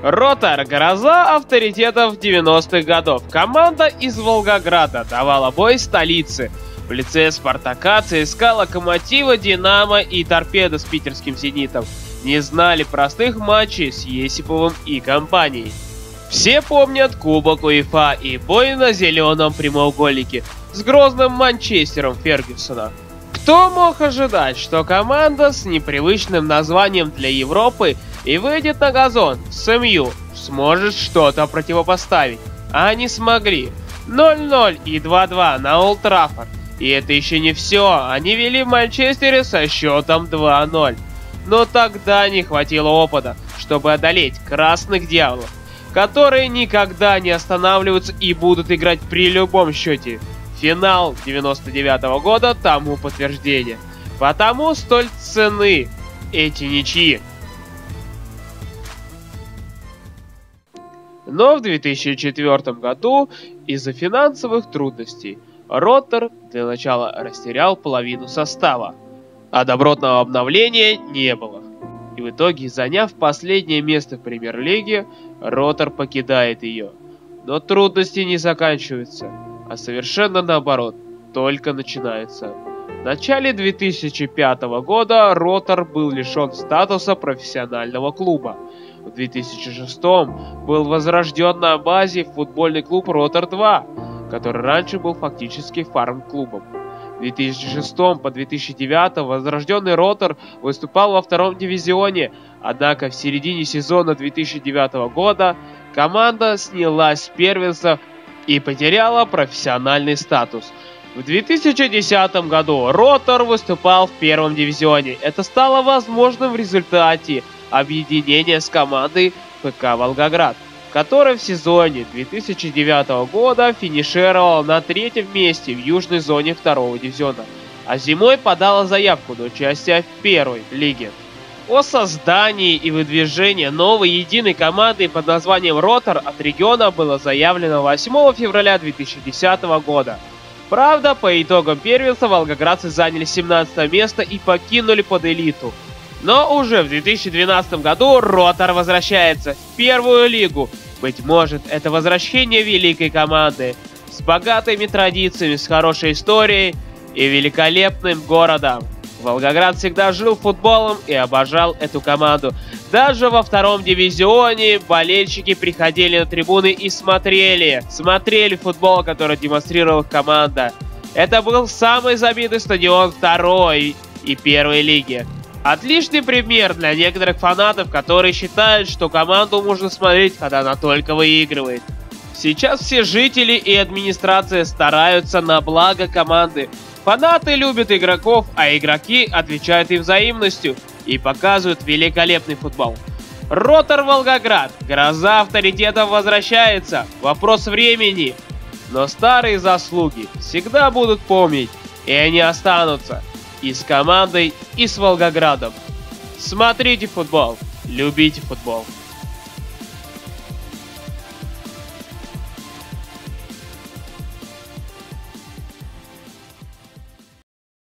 Ротор – гроза авторитетов 90-х годов. Команда из Волгограда давала бой столице. В лице Спартака, ЦСКА, Локомотива, Динамо и Торпедо с питерским Зенитом не знали простых матчей с Есиповым и компанией. Все помнят Кубок УЕФА и бой на зеленом прямоугольнике с грозным Манчестером Фергюсона. Кто мог ожидать, что команда с непривычным названием для Европы и выйдет на газон с МЮ сможет что-то противопоставить? А они смогли. 0-0 и 2-2 на Олд Траффорд. И это еще не все, они вели в Манчестере со счетом 2-0. Но тогда не хватило опыта, чтобы одолеть красных дьяволов, которые никогда не останавливаются и будут играть при любом счете. Финал 99-го года тому подтверждение. Потому столь ценны эти ничьи. Но в 2004 году из-за финансовых трудностей Ротор для начала растерял половину состава, а добротного обновления не было. И в итоге, заняв последнее место в премьер-лиге, Ротор покидает ее. Но трудности не заканчиваются, а совершенно наоборот, только начинаются. В начале 2005 года Ротор был лишен статуса профессионального клуба. В 2006 был возрожден на базе футбольный клуб Ротор-2, который раньше был фактически фарм-клубом. В 2006 по 2009 возрожденный Ротор выступал во втором дивизионе, однако в середине сезона 2009 года команда снялась с первенства и потеряла профессиональный статус. В 2010 году Ротор выступал в первом дивизионе. Это стало возможным в результате объединения с командой ФК Волгоград, которая в сезоне 2009 года финишировала на третьем месте в южной зоне второго дивизиона, а зимой подала заявку на участие в первой лиге. О создании и выдвижении новой единой команды под названием Ротор от региона было заявлено 8 февраля 2010 года. Правда, по итогам первенства волгоградцы заняли 17 место и покинули под элиту. Но уже в 2012 году Ротор возвращается в первую лигу. Быть может, это возвращение великой команды с богатыми традициями, с хорошей историей и великолепным городом. Волгоград всегда жил футболом и обожал эту команду. Даже во втором дивизионе болельщики приходили на трибуны и смотрели футбол, который демонстрировала команда. Это был самый забитый стадион второй и первой лиги. Отличный пример для некоторых фанатов, которые считают, что команду можно смотреть, когда она только выигрывает. Сейчас все жители и администрация стараются на благо команды. Фанаты любят игроков, а игроки отвечают им взаимностью и показывают великолепный футбол. Ротор Волгоград. Гроза авторитетов возвращается. Вопрос времени. Но старые заслуги всегда будут помнить, и они останутся. И с командой, и с Волгоградом. Смотрите футбол, любите футбол.